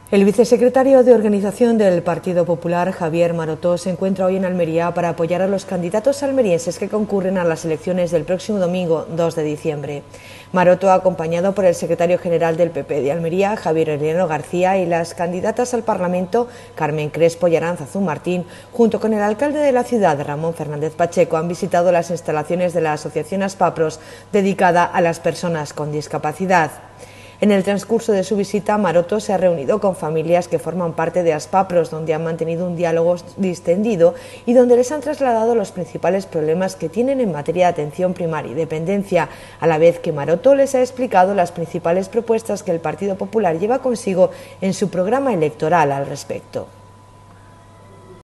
El vicesecretario de Organización del Partido Popular, Javier Maroto, se encuentra hoy en Almería para apoyar a los candidatos almerienses que concurren a las elecciones del próximo domingo 2 de diciembre. Maroto, acompañado por el secretario general del PP de Almería, Javier Eleno García, y las candidatas al Parlamento, Carmen Crespo y Arantzazu Martín, junto con el alcalde de la ciudad, Ramón Fernández Pacheco, han visitado las instalaciones de la asociación Aspapros, dedicada a las personas con discapacidad. En el transcurso de su visita, Maroto se ha reunido con familias que forman parte de Aspapros, donde han mantenido un diálogo distendido y donde les han trasladado los principales problemas que tienen en materia de atención primaria y dependencia, a la vez que Maroto les ha explicado las principales propuestas que el Partido Popular lleva consigo en su programa electoral al respecto.